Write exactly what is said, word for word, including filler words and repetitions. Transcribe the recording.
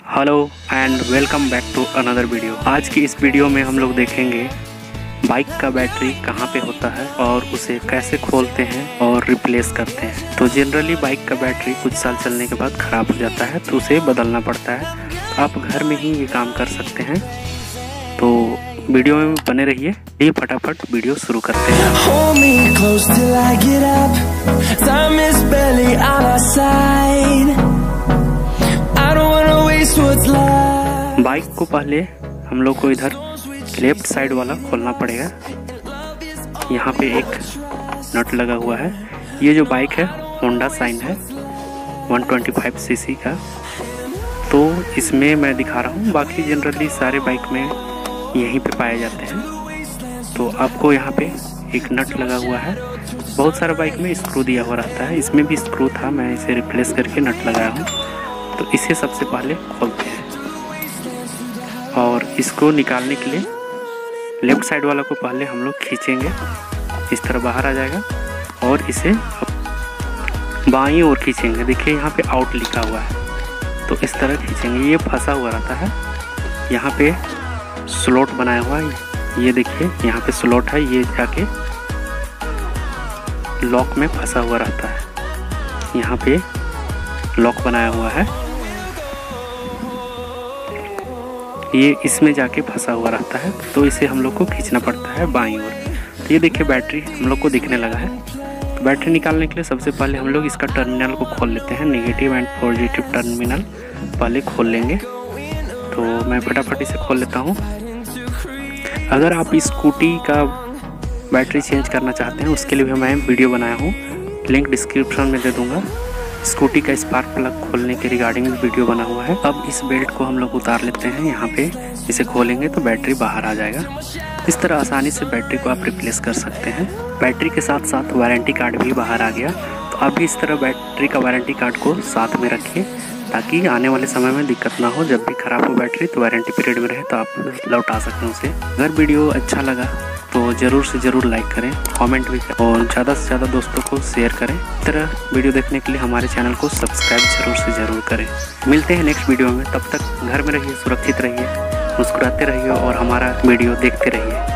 Hello and welcome back to another video. आज की इस वीडियो में हम लोग देखेंगे बाइक का बैटरी कहाँ पे होता है और उसे कैसे खोलते हैं और रिप्लेस करते हैं। तो जनरली बाइक का बैटरी कुछ साल चलने के बाद ख़राब हो जाता है तो उसे बदलना पड़ता है। तो आप घर में ही ये काम कर सकते हैं। तो वीडियो में बने रहिए। ये फटाफट वीडियो शुरू करते हैं। बाइक को पहले हम लोग को इधर लेफ्ट साइड वाला खोलना पड़ेगा। यहाँ पे एक नट लगा हुआ है। ये जो बाइक है होंडा साइन है एक सौ पच्चीस सीसी का। तो इसमें मैं दिखा रहा हूँ, बाकी जनरली सारे बाइक में यहीं पे पाए जाते हैं। तो आपको यहाँ पे एक नट लगा हुआ है। बहुत सारे बाइक में स्क्रू दिया हुआ रहता है, इसमें भी स्क्रू था, मैं इसे रिप्लेस करके नट लगाया हूँ। तो इसे सबसे पहले खोलते हैं और इसको निकालने के लिए लेफ्ट साइड वाला को पहले हम लोग खींचेंगे। इस तरह बाहर आ जाएगा और इसे बाईं ओर खींचेंगे। देखिए यहाँ पे आउट लिखा हुआ है, तो इस तरह खींचेंगे। ये फंसा हुआ रहता है, यहाँ पे स्लॉट बनाया हुआ है। ये देखिए यहाँ पे स्लॉट है, ये जाके लॉक में फंसा हुआ रहता है। यहाँ पे लॉक बनाया हुआ है, ये इसमें जाके फंसा हुआ रहता है। तो इसे हम लोग को खींचना पड़ता है बाईं ओर। तो ये देखिए बैटरी हम लोग को दिखने लगा है। तो बैटरी निकालने के लिए सबसे पहले हम लोग इसका टर्मिनल को खोल लेते हैं। नेगेटिव एंड पॉजिटिव टर्मिनल पहले खोल लेंगे। तो मैं फटाफट इसे खोल लेता हूँ। अगर आप स्कूटी का बैटरी चेंज करना चाहते हैं उसके लिए भी मैं वीडियो बनाया हूँ, लिंक डिस्क्रिप्शन में दे दूँगा। स्कूटी का स्पार्क प्लग खोलने के रिगार्डिंग वीडियो बना हुआ है। अब इस बेल्ट को हम लोग उतार लेते हैं। यहाँ पे इसे खोलेंगे तो बैटरी बाहर आ जाएगा। इस तरह आसानी से बैटरी को आप रिप्लेस कर सकते हैं। बैटरी के साथ साथ वारंटी कार्ड भी बाहर आ गया। तो आप भी इस तरह बैटरी का वारंटी कार्ड को साथ में रखिए ताकि आने वाले समय में दिक्कत ना हो। जब भी ख़राब हो बैटरी तो वारंटी पीरियड में रहे तो आप लौटा सकते हैं उसे। अगर वीडियो अच्छा लगा तो ज़रूर से ज़रूर लाइक करें, कमेंट भी करें और ज़्यादा से ज़्यादा दोस्तों को शेयर करें। इस तरह वीडियो देखने के लिए हमारे चैनल को सब्सक्राइब ज़रूर से ज़रूर करें। मिलते हैं नेक्स्ट वीडियो में। तब तक घर में रहिए, सुरक्षित रहिए, मुस्कुराते रहिए और हमारा वीडियो देखते रहिए।